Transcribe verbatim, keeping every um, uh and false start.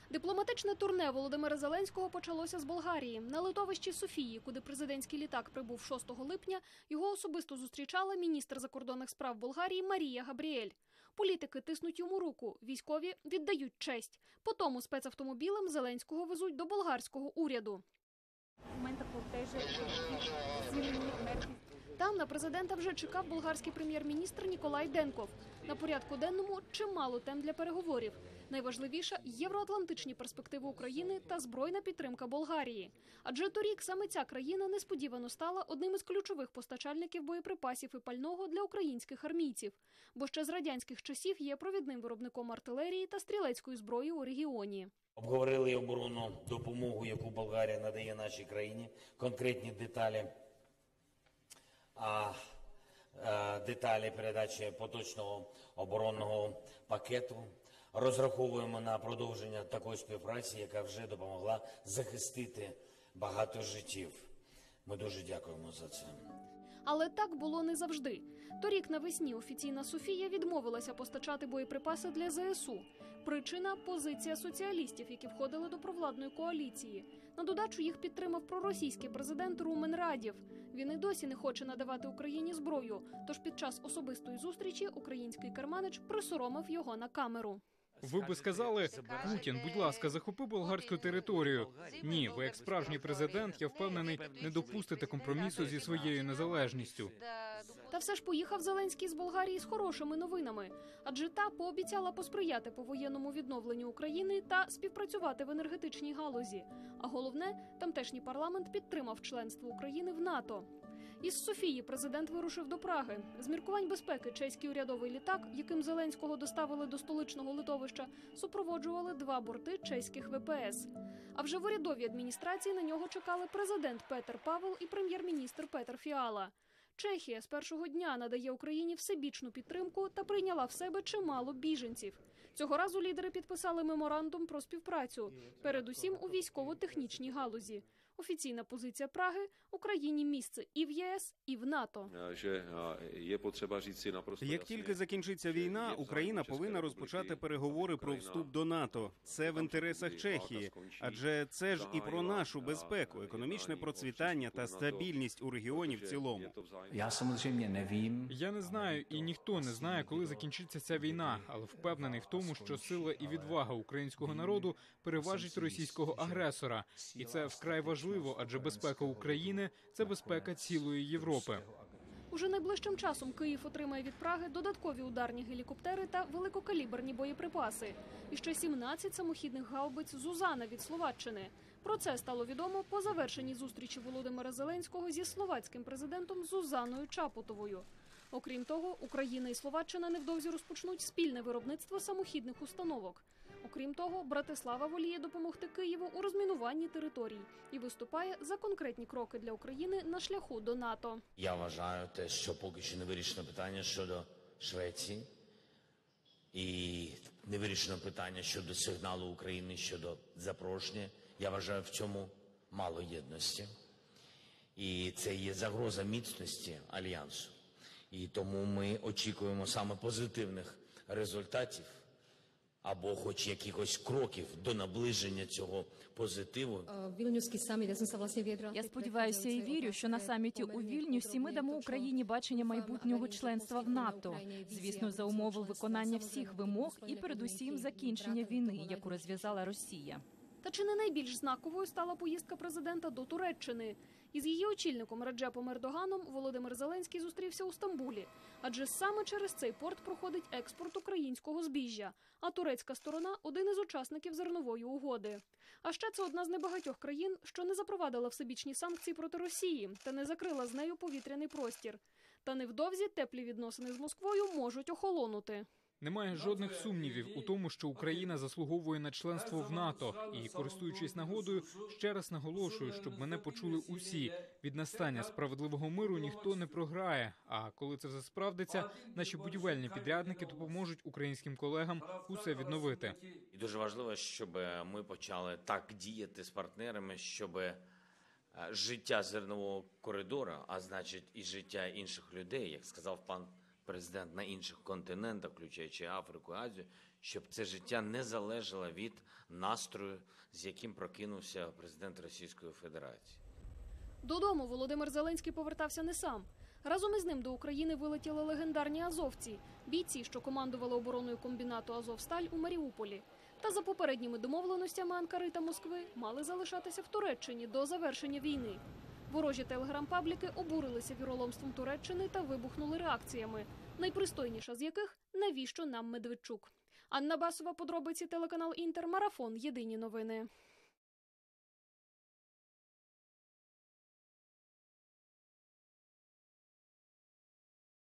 Дипломатичне турне Володимира Зеленського почалося з Болгарії. На литовищі Софії, куди президентський літак прибув шостого липня, його особисто зустрічала міністр закордонних справ Болгарії Марія Габріель. Політики тиснуть йому руку, військові віддають честь. Потому спецавтомобілем Зеленського везуть до болгарського уряду. Там на президента вже чекав болгарський прем'єр-міністр Ніколай Денков. На порядку денному чимало тем для переговорів. Найважливіше – євроатлантичні перспективи України та збройна підтримка Болгарії. Адже торік саме ця країна несподівано стала одним із ключових постачальників боєприпасів і пального для українських армійців. Бо ще з радянських часів є провідним виробником артилерії та стрілецької зброї у регіоні. Обговорили оборонну допомогу, яку Болгарія надає нашій країні, конкретні деталі, а, а, деталі передачі поточного оборонного пакету. Розраховуємо на продовження такої співпраці, яка вже допомогла захистити багато життів. Ми дуже дякуємо за це. Але так було не завжди. Торік навесні офіційна Софія відмовилася постачати боєприпаси для зе ес у. Причина – позиція соціалістів, які входили до провладної коаліції. На додачу їх підтримав проросійський президент Румен Радєв. Він і досі не хоче надавати Україні зброю, тож під час особистої зустрічі український керманич присоромив його на камеру. Ви би сказали: Путін, будь ласка, захопи болгарську територію. Ні, ви як справжній президент, я впевнений, не допустите компромісу зі своєю незалежністю. Та все ж поїхав Зеленський з Болгарії з хорошими новинами. Адже та пообіцяла посприяти повоєнному відновленню України та співпрацювати в енергетичній галузі. А головне, тамтешній парламент підтримав членство України в НАТО. Із Софії президент вирушив до Праги. З міркувань безпеки чеський урядовий літак, яким Зеленського доставили до столичного литовища, супроводжували два борти чеських ве пе ес. А вже в урядовій адміністрації на нього чекали президент Петер Павел і прем'єр-міністр Петер Фіала. Чехія з першого дня надає Україні всебічну підтримку та прийняла в себе чимало біженців. Цього разу лідери підписали меморандум про співпрацю, передусім у військово-технічній галузі. Офіційна позиція Праги – Україні місце і в є ес, і в НАТО. Як тільки закінчиться війна, Україна повинна розпочати переговори про вступ до НАТО. Це в інтересах Чехії, адже це ж і про нашу безпеку, економічне процвітання та стабільність у регіоні в цілому. Я не знаю, і ніхто не знає, коли закінчиться ця війна, але впевнений в тому, що сила і відвага українського народу переважить російського агресора. І це вкрай важливо, адже безпека України – це безпека цілої Європи. Уже найближчим часом Київ отримає від Праги додаткові ударні гелікоптери та великокаліберні боєприпаси. І ще сімнадцять самохідних гаубиць «Зузана» від Словаччини. Про це стало відомо по завершенні зустрічі Володимира Зеленського зі словацьким президентом Зузаною Чапутовою. Окрім того, Україна і Словаччина невдовзі розпочнуть спільне виробництво самохідних установок. Окрім того, Братислава воліє допомогти Києву у розмінуванні територій і виступає за конкретні кроки для України на шляху до НАТО. Я вважаю те, що поки що не вирішено питання щодо Швеції і не вирішено питання щодо сигналу України, щодо запрошення. Я вважаю, в цьому мало єдності. І це є загроза міцності Альянсу. І тому ми очікуємо саме позитивних результатів або хоч якихось кроків до наближення цього позитиву. Я сподіваюся і вірю, що на саміті у Вільнюсі ми дамо Україні бачення майбутнього членства в НАТО. Звісно, за умови виконання всіх вимог і передусім закінчення війни, яку розв'язала Росія. Та чи не найбільш знаковою стала поїздка президента до Туреччини? Із її очільником Реджепом Ердоганом Володимир Зеленський зустрівся у Стамбулі. Адже саме через цей порт проходить експорт українського збіжжя, а турецька сторона – один із учасників зернової угоди. А ще це одна з небагатьох країн, що не запровадила всебічні санкції проти Росії та не закрила з нею повітряний простір. Та невдовзі теплі відносини з Москвою можуть охолонути. Немає жодних сумнівів у тому, що Україна заслуговує на членство в НАТО. І, користуючись нагодою, ще раз наголошую, щоб мене почули усі. Від настання справедливого миру ніхто не програє. А коли це все справдиться, наші будівельні підрядники допоможуть українським колегам усе відновити. І дуже важливо, щоб ми почали так діяти з партнерами, щоб життя зернового коридору, а значить і життя інших людей, як сказав пан президент на інших континентах, включаючи Африку, Азію, щоб це життя не залежало від настрою, з яким прокинувся президент Російської Федерації. Додому Володимир Зеленський повертався не сам. Разом із ним до України вилетіли легендарні азовці – бійці, що командували обороною комбінату «Азовсталь» у Маріуполі. Та за попередніми домовленостями Анкари та Москви мали залишатися в Туреччині до завершення війни. Ворожі телеграм-пабліки обурилися віроломством Туреччини та вибухнули реакціями, найпристойніша з яких – «Навіщо нам Медведчук?». Анна Басова, подробиці, телеканал «Інтер», Марафон, Єдині новини.